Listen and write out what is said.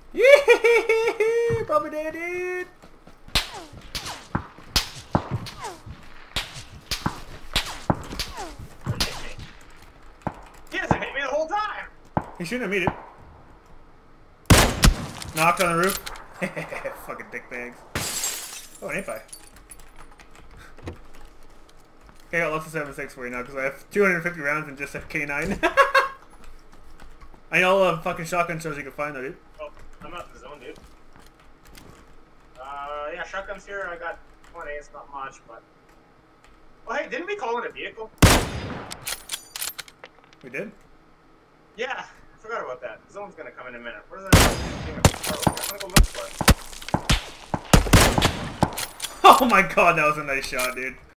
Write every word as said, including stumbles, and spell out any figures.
Yeah, probably dead, dude. He hasn't hit me the whole time. He shouldn't have made it. Knocked on the roof. Fucking dick bags. Oh, an A five. Okay, I got lots of seven six for you now because I have two hundred fifty rounds and just a K nine. I know all the fucking shotgun shells you can find though, dude. Oh, I'm out in the zone, dude. Uh, yeah, shotguns here. I got twenty. It's not much, but. Oh, hey, didn't we call in a vehicle? We did? Yeah, I forgot about that. The zone's gonna come in a minute. Where's that thing? I'm gonna go look for it. Oh my god, that was a nice shot, dude.